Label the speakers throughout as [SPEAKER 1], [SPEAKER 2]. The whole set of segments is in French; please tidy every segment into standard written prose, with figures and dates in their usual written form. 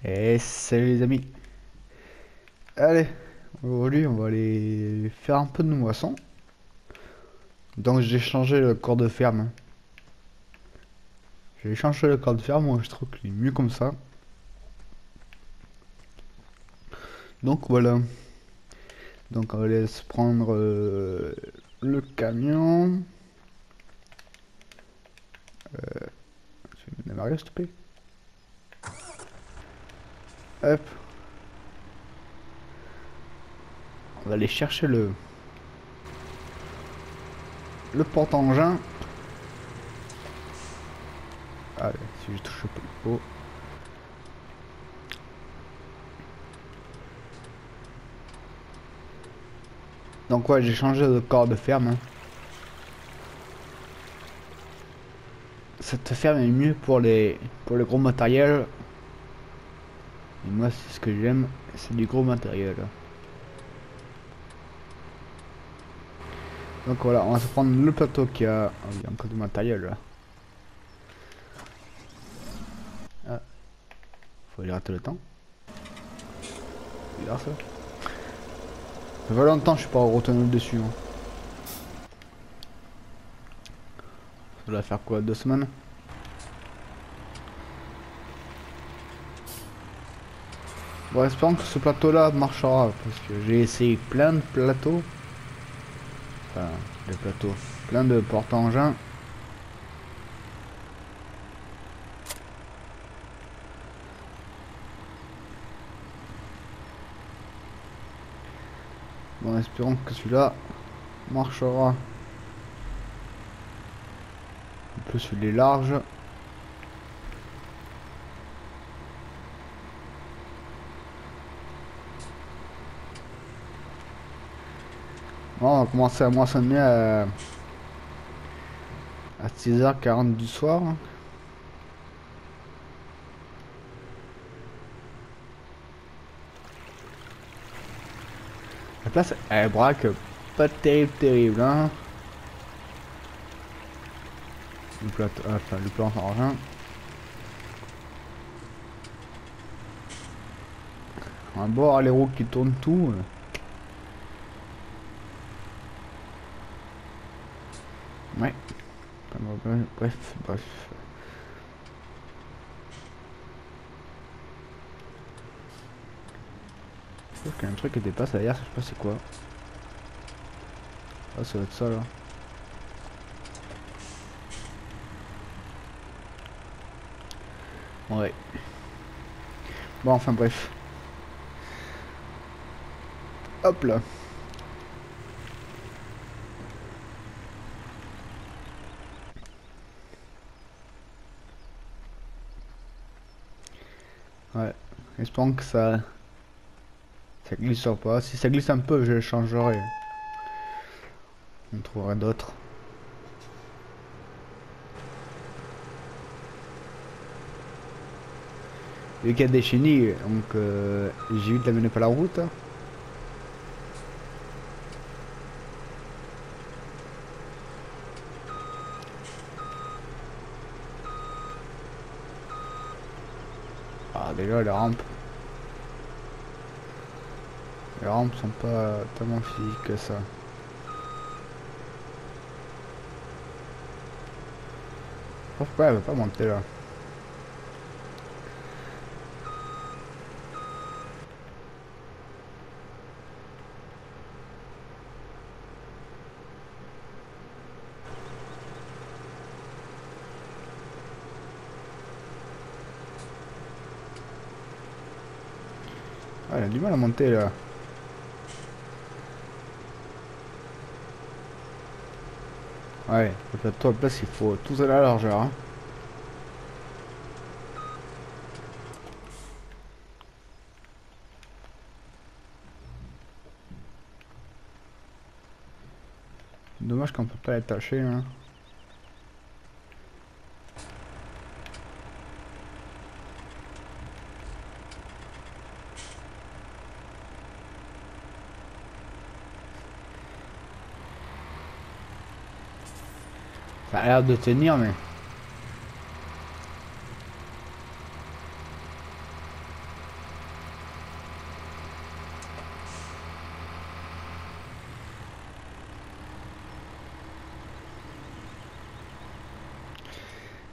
[SPEAKER 1] Et salut les amis. Allez, aujourd'hui on va aller faire un peu de moisson. Donc j'ai changé le corps de ferme. J'ai changé le corps de ferme, moi je trouve qu'il est mieux comme ça. Donc voilà. Donc on va aller se prendre le camion. Tu veux me démarrer s'il te plaît? Hop. On va aller chercher le porte-engin. Allez, si je touche pas le pot. Donc ouais, j'ai changé de corps de ferme, hein. Cette ferme est mieux pour le gros matériel. Et moi c'est ce que j'aime, c'est du gros matériel. Donc voilà, on va se prendre le plateau qui a... Oh, il y a encore du matériel là. Ah, faut y rater le temps. Bizarre ça. Ça fait longtemps que je suis pas retourné dessus, hein. Ça doit faire quoi, 2 semaines? Bon, espérons que ce plateau là marchera, parce que j'ai essayé plein de plateaux. Enfin, de plateaux. Plein de porte-engins. Bon, espérons que celui-là marchera. En plus, il est large. Bon, on va commencer à moissonner à 6h40 du soir. La place, elle braque pas terrible, hein. Le plateau, enfin, le plan en argent. Un bord, les roues qui tournent tout. Ouais. Bref. Je trouve qu'il y a un truc qui dépasse derrière, je sais pas c'est quoi. Ah, ça va être ça là. Ouais. Bon, enfin bref. Hop là. Ouais. Espérons que ça glisse pas. Si ça glisse un peu, je le changerai. On trouverait d'autres. Vu qu'il y a des chenilles, donc j'évite de la mener par la route. Ah, déjà les rampes. Les rampes sont pas tellement physiques que ça. Pourquoi elle veut pas monter là? Ah, elle a du mal à monter là. Ouais, le plateau à place, il faut tout à la largeur, hein. Dommage qu'on peut pas l'attacher, hein. Ça a l'air de tenir, mais...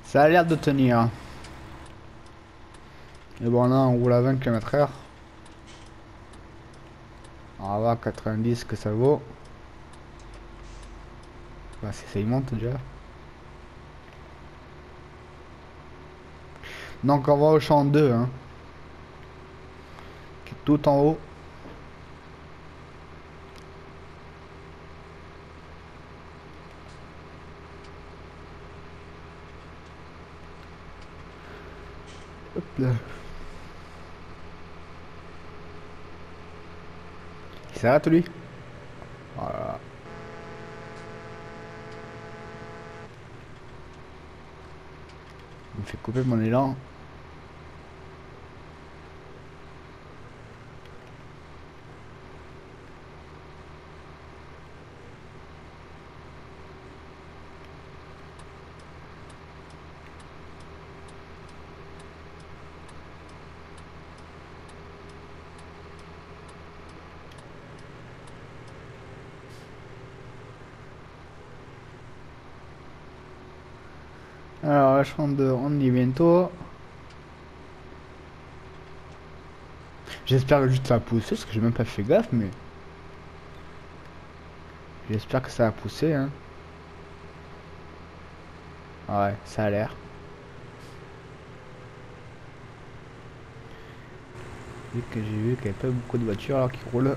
[SPEAKER 1] Ça a l'air de tenir. Et bon là on roule à 20 km/h. On va voir 90 que ça vaut. Bah, si ça y monte déjà. Donc on va au champ 2 hein. Qui est tout en haut. Hop là. Il s'arrête lui. Voilà. Il me fait couper mon élan. Alors la chambre 2, on y est bientôt. J'espère que juste ça a poussé, parce que j'ai même pas fait gaffe, mais... J'espère que ça a poussé, hein. Ouais, ça a l'air. Vu que j'ai vu qu'il n'y avait pas beaucoup de voitures alors qui roulent.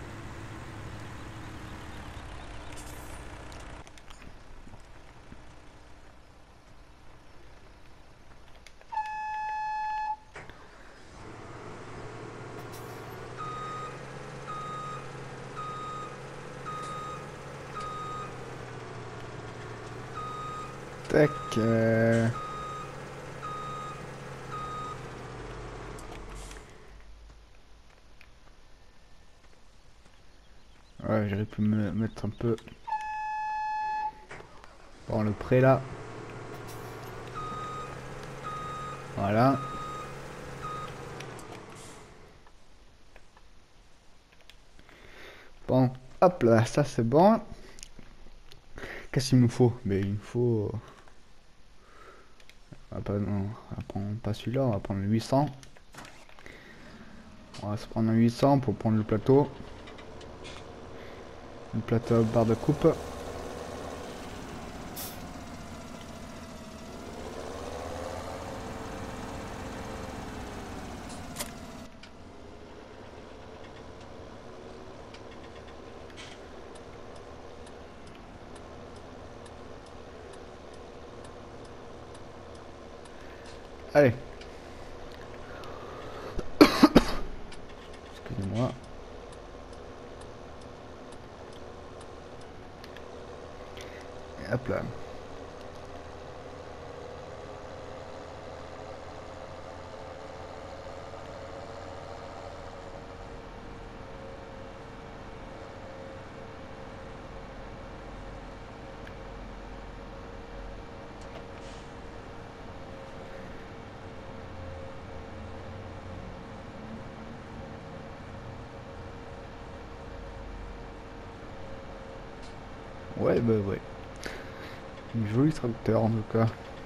[SPEAKER 1] Tac. Ouais, j'aurais pu me mettre un peu dans le pré là. Voilà. Bon, hop là, ça c'est bon. Qu'est-ce qu'il me faut? Mais il me faut... Ah, pas, non, on va prendre pas celui-là, on va prendre le 800. On va se prendre un 800 pour prendre le plateau. Le plateau barre de coupe. Allez. Excusez-moi. Et hop là. Ouais, bah ouais. Un joli tracteur en tout cas.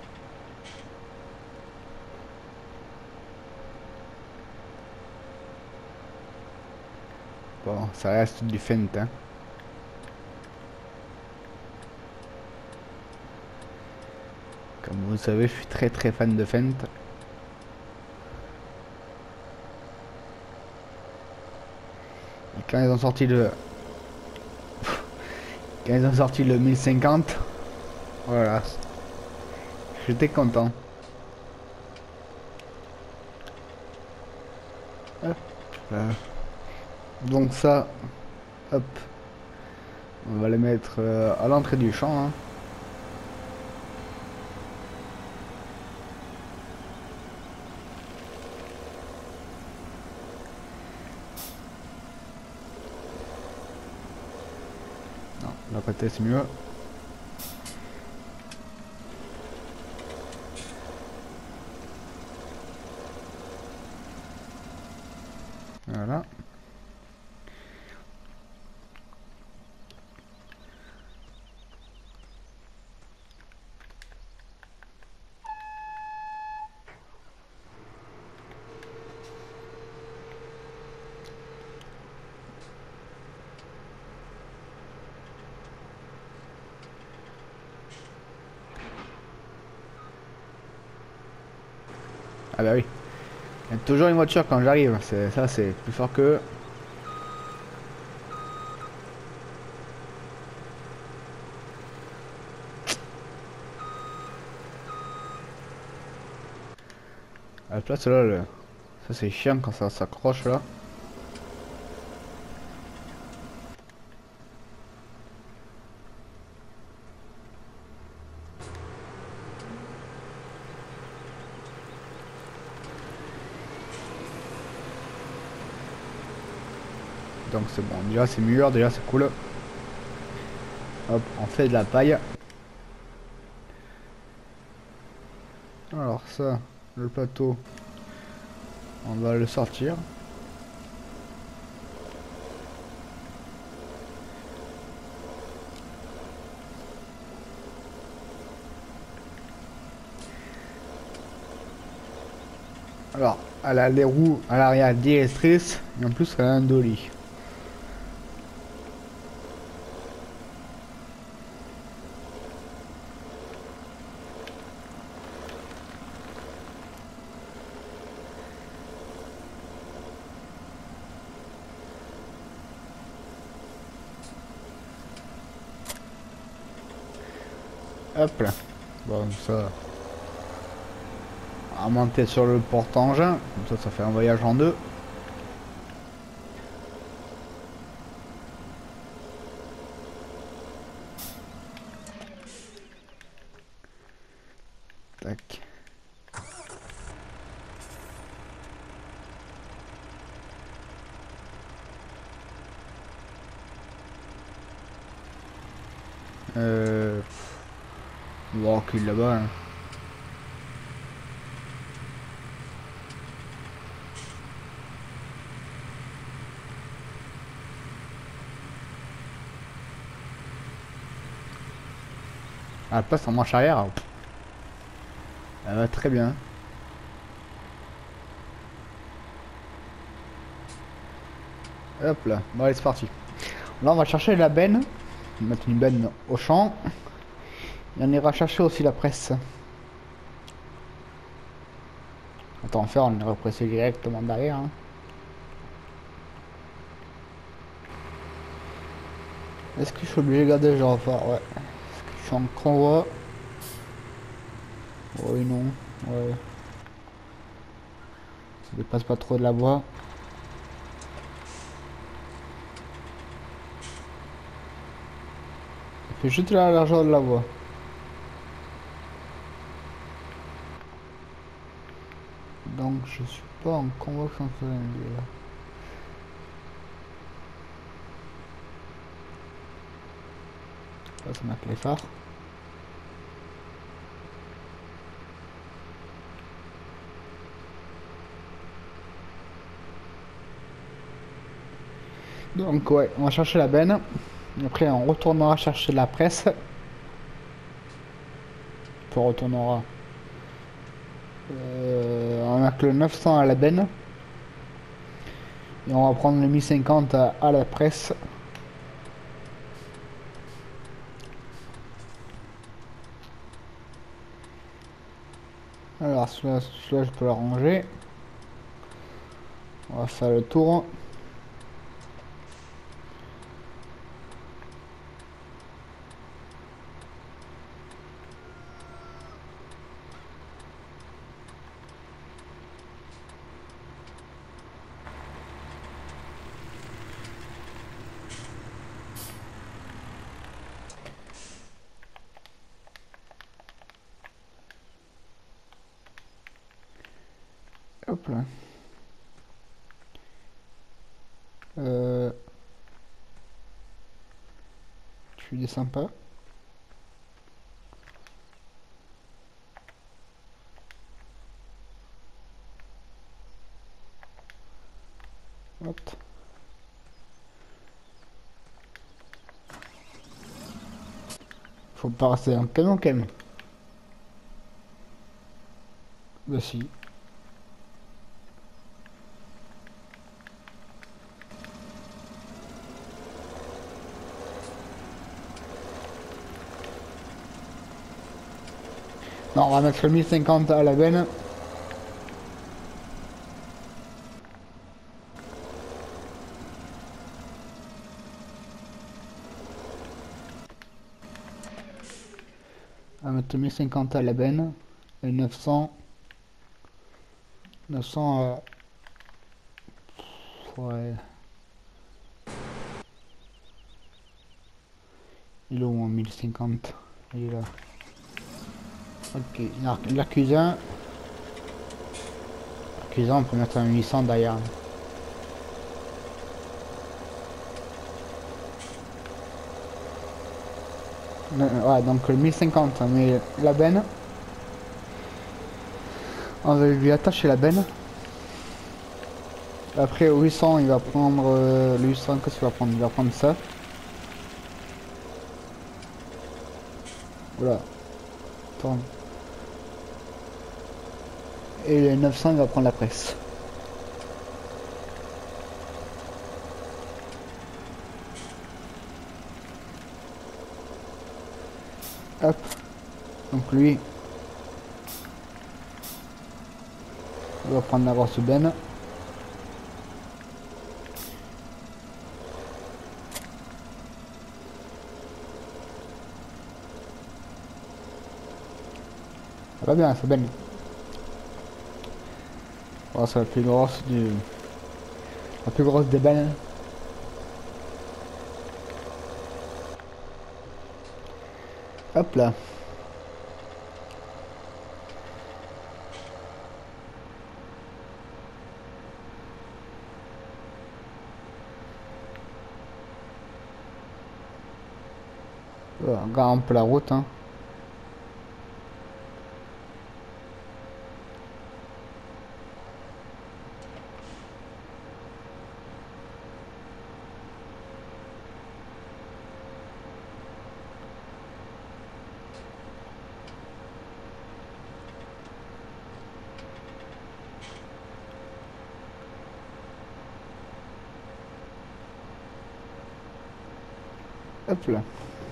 [SPEAKER 1] Bon, ça reste du Fendt, hein. Comme vous le savez, je suis très fan de Fendt. Et quand ils ont sorti le... Quand ils ont sorti le 1050, voilà. J'étais content. Hop là. Donc ça, hop. On va les mettre à l'entrée du champ, hein. Non, la côté c'est mieux. Voilà. Ah bah oui. Il y a toujours une voiture quand j'arrive. Ça, c'est plus fort que... À la place là, ça c'est chiant quand ça s'accroche là. Donc c'est bon, déjà c'est mûr, déjà c'est cool. Hop, on fait de la paille. Alors ça, le plateau, on va le sortir. Alors, elle a les roues à l'arrière directrices et en plus elle a un dolly. Hop là. Bon, ça. À monter sur le porte-engin. Comme ça fait un voyage en deux. Tac. Bon, qu'il là-bas. Hein. À la place en marche arrière. Elle va très bien. Hop là. Bon allez c'est parti. Là on va chercher la benne. On va mettre une benne au champ. Et on ira chercher aussi la presse. Attends, faire, on ira presser directement derrière. Hein. Est-ce que je suis obligé de garder genre enfin, ouais. Est-ce que je suis en convoi? Oui, non. Ouais. Ça dépasse pas trop de la voie. Ça fait juste la largeur de la voie. Donc je suis pas en convoi chancelier. Là, ça marque les phares. Donc ouais, on va chercher la benne. Après on retournera chercher la presse. Puis on retournera. On a que le 900 à la benne. Et on va prendre le 1050 à la presse. Alors celui-là, je peux le ranger. On va faire le tour. Hop là. Tu descends pas. Hop. Faut pas rester en canon quand même. Bah si. Non, on va mettre le 1050 à la benne. On va mettre 1050 à la benne. Et 900. 900 ouais. Il est où mon 1050? Il est là. Ok. La cuisine. La cuisine, on peut mettre un 800 derrière. Ouais, donc le 1050, on met la benne. On va lui attacher la benne. Après au 800, il va prendre le 800, qu'est-ce qu'il va prendre? Il va prendre ça. Voilà. Tourne. Et le 900, il va prendre la presse. Hop. Donc lui, il va prendre la grosse benne. Ça va bien, c'est benne. Oh, c'est la plus grosse du... La plus grosse des bennes. Hop là. Voilà, on regarde un peu la route, hein. Hop là.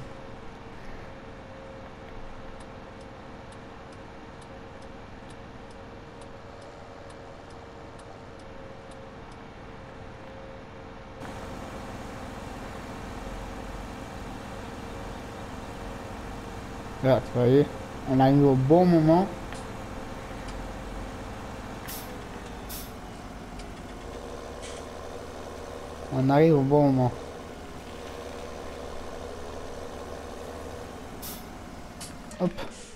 [SPEAKER 1] Là, tu voyez, on arrive au bon moment. On arrive au bon moment. Hop.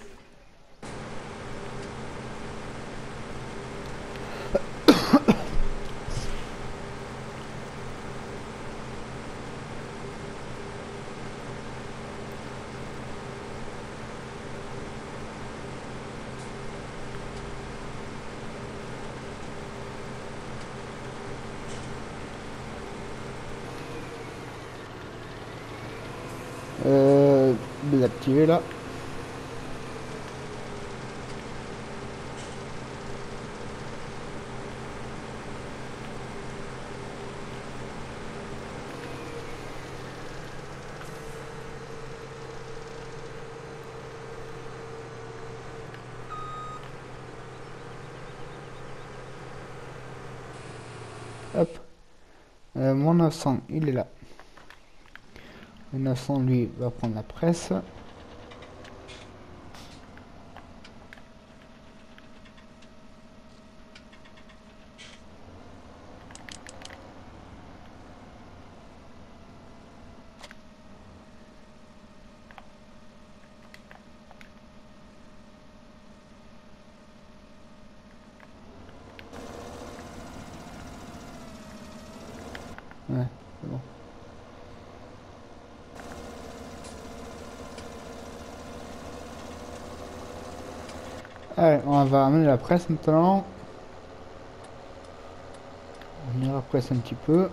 [SPEAKER 1] Désactiver là. Hop. Mon 900, il est là. Le 900, lui, va prendre la presse. Ouais, c'est bon. Allez, on va amener la presse maintenant. On ira presser un petit peu.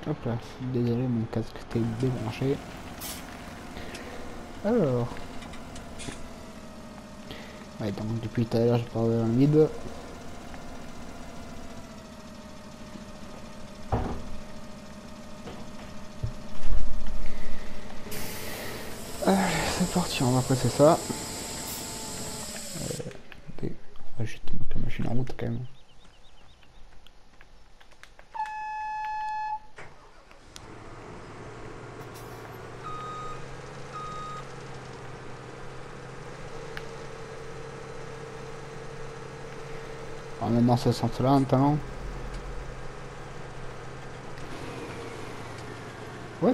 [SPEAKER 1] Hop là, désolé, mon casque était débranché. Alors, ouais, donc depuis tout à l'heure, je parle dans le vide. Allez, c'est parti, on va passer ça. On va juste mettre la machine en route quand même. On est dans ce sens-là maintenant. What?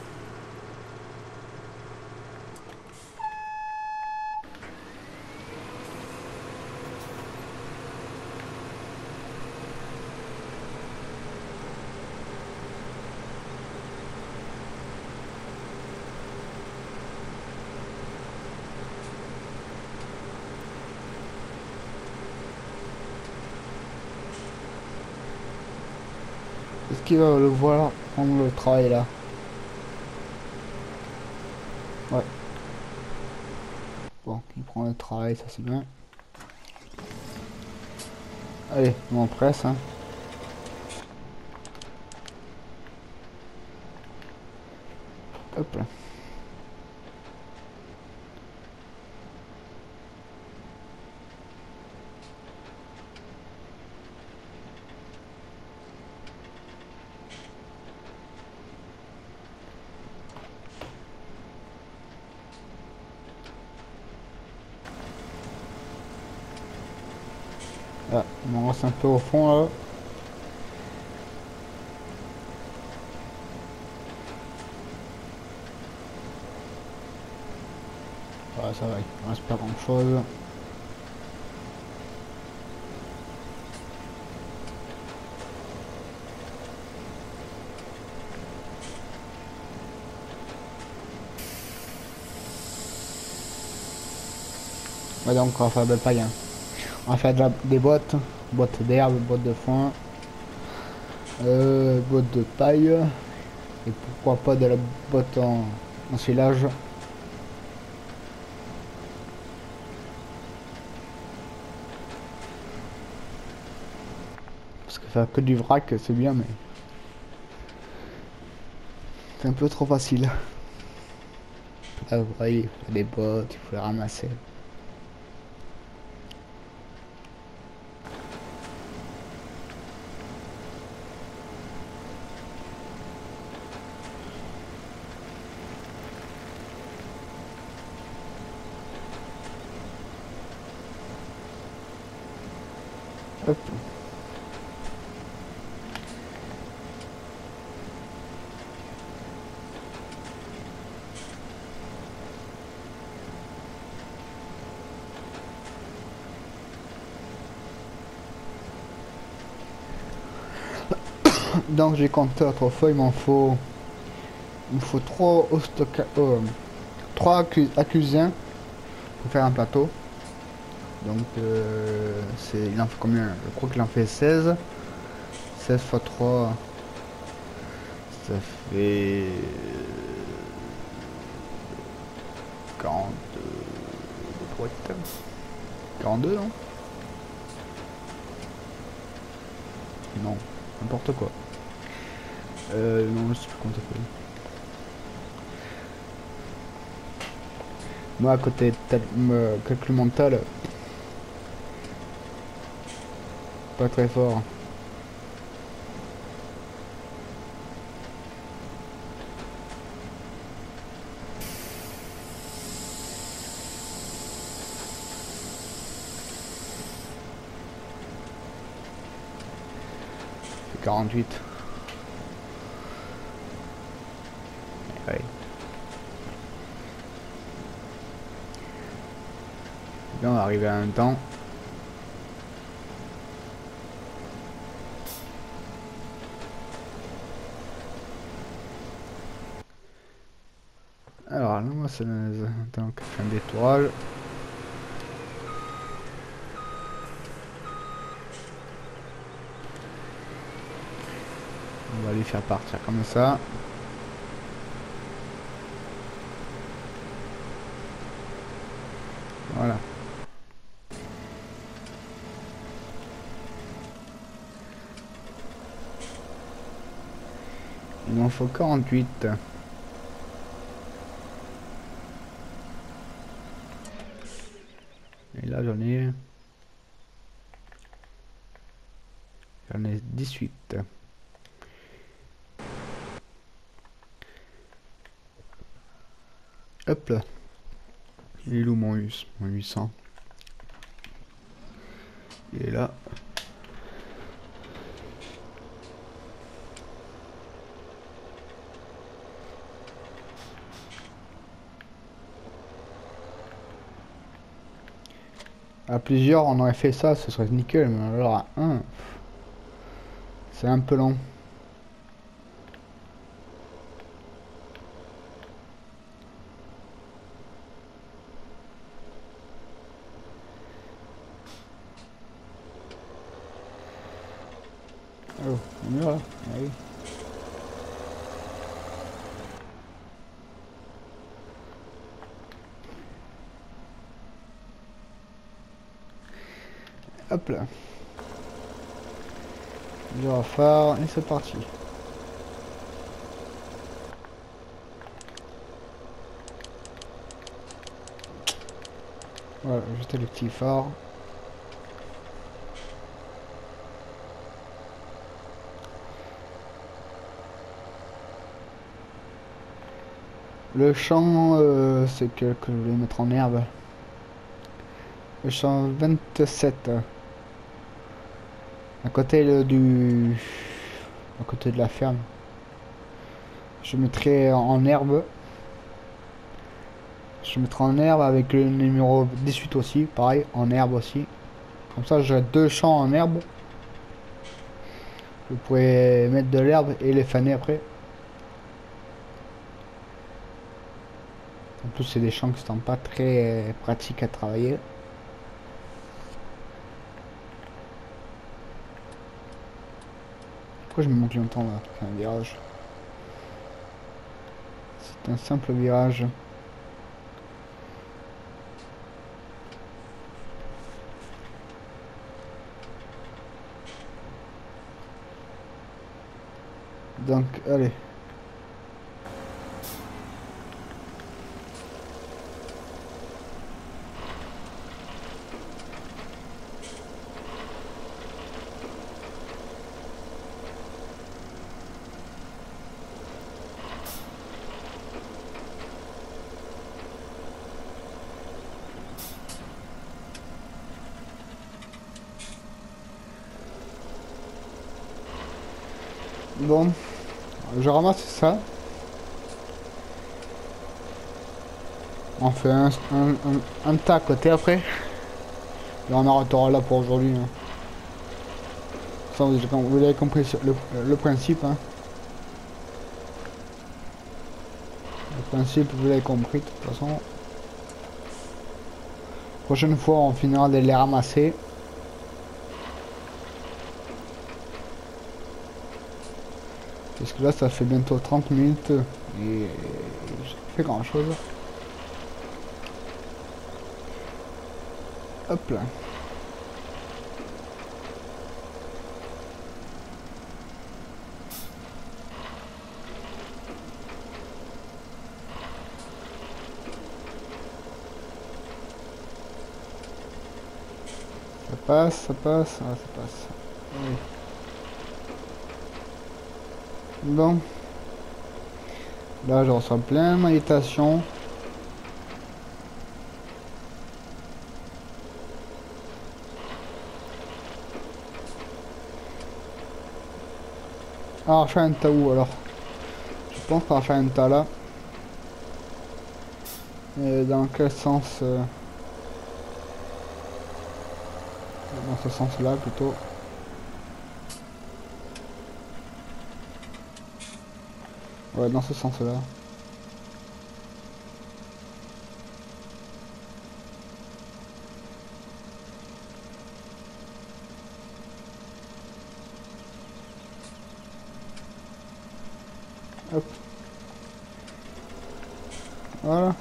[SPEAKER 1] Est-ce qu'il va le voir prendre le travail là? Ouais. Bon, il prend le travail, ça c'est bien. Allez, on presse, hein. Hop là. Ah, on reste un peu au fond là. Ouais, ça va, il reste pas grand chose. Ouais, donc on va faire de la paille, hein. On va faire des bottes, bottes d'herbe, bottes de foin, bottes de paille, et pourquoi pas de la botte en silage. Parce que faire que du vrac, c'est bien, mais c'est un peu trop facile. Là, vous voyez, il faut des bottes, il faut les ramasser. Hop. Donc j'ai compté autrefois, il me faut 3 au stockage, 3 accusins pour faire un plateau. Donc il en fait combien? Je crois qu'il en fait 16. 16 fois 3, ça fait 42 boîtes. 42, non? Non, n'importe quoi. Non, je sais plus comment ça fait. Moi, à côté de calcul mental, pas très fort. C'est 48. Ouais. Là, on va arriver à un temps. Alors là, moi, c'est donc fin d'étoile. On va lui faire partir comme ça. Voilà. Il m'en faut 48. Et là j'en ai 18. Hop là. Il est où mon 800? Il est là. À plusieurs, on aurait fait ça, ce serait nickel, mais alors à un, c'est un peu long. Oh, on y va, allez. Hop là. Gyrophare, et c'est parti. Voilà, juste le petit phare. Le champ, c'est que je vais mettre en herbe. Le champ 27. À côté à côté de la ferme. Je mettrai en herbe. Je mettrai en herbe avec le numéro 18 aussi, pareil, en herbe aussi. Comme ça, j'ai deux champs en herbe. Vous pouvez mettre de l'herbe et les faner après. En plus, c'est des champs qui sont pas très pratiques à travailler. Pourquoi je me manque longtemps là? C'est un virage. C'est un simple virage. Donc, allez. Bon, je ramasse ça. On fait un tas à côté après. Et on arrêtera là pour aujourd'hui. Hein. Ça, vous avez compris le principe. Hein. Le principe, vous l'avez compris de toute façon. Prochaine fois, on finira de les ramasser. Parce que là, ça fait bientôt 30 minutes. Et j'ai pas fait grand chose. Hop là. Ça passe, ça passe, ah, ça passe. Oui. Bon. Là, je reçois plein de méditations. Alors, faire un tas où alors? Je pense qu'on va faire un tas là. Et dans quel sens dans ce sens là plutôt. Ouais, dans ce sens là. Hop. Voilà.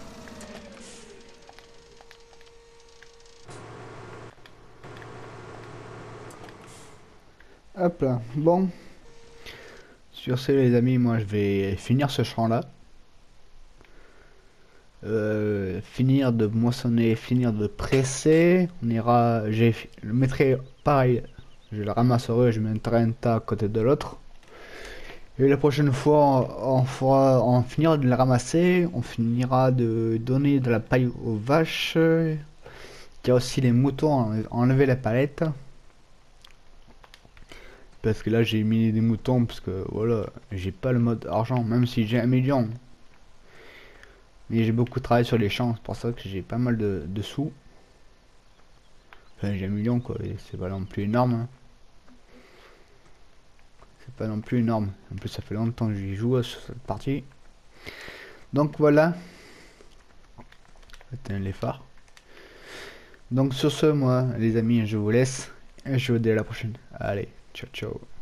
[SPEAKER 1] Hop là. Bon. Sur ce les amis, moi je vais finir ce champ là. Finir de moissonner, finir de presser. On ira. Je le mettrai pareil. Je le ramasserai, je mettrai un tas à côté de l'autre. Et la prochaine fois, on finira de le ramasser. On finira de donner de la paille aux vaches. Il y a aussi les moutons, enlever la palette. Parce que là j'ai mis des moutons parce que voilà, j'ai pas le mode argent, même si j'ai 1 million. Mais j'ai beaucoup travaillé sur les champs, c'est pour ça que j'ai pas mal de sous. Enfin j'ai 1 million quoi, et c'est pas non plus énorme. Hein. C'est pas non plus énorme. En plus ça fait longtemps que j'y joue sur cette partie. Donc voilà. Éteindre les phares. Donc sur ce moi les amis je vous laisse. Et je vous dis à la prochaine. Allez, ciao ciao.